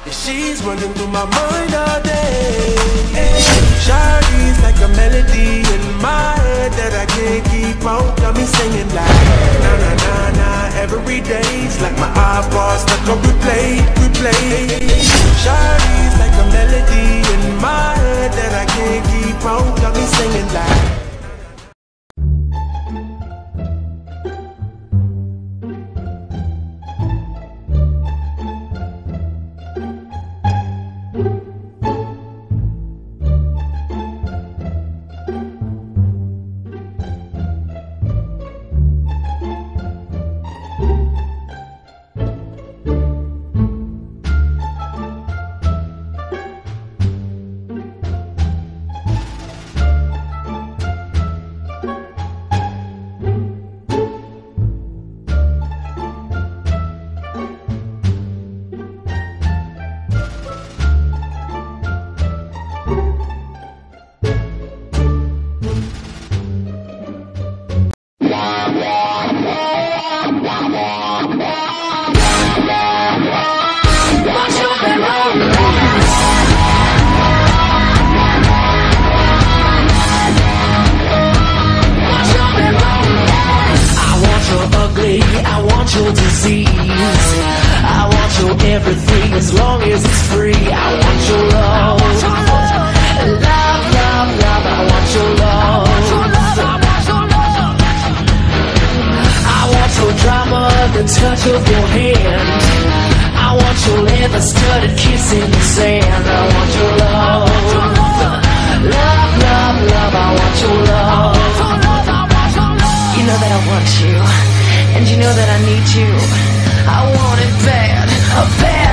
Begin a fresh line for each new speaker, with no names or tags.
She's running through my mind all day. Shawty's like a melody in my head that I can't keep on. Got me singing like na na na na every day's like my iPod stuck on replay. Shawty's like a melody in my head that I can't keep on. Got me singing like.
Your disease, I want your everything as long as it's free. I want your love, love, love, love. I want your love, I want your drama, the touch of your hand. I want your leather-studded kiss in the sand. I want your love, love, love, love. I want your love. You know that I want you. And you know that I need you. I want it bad, bad.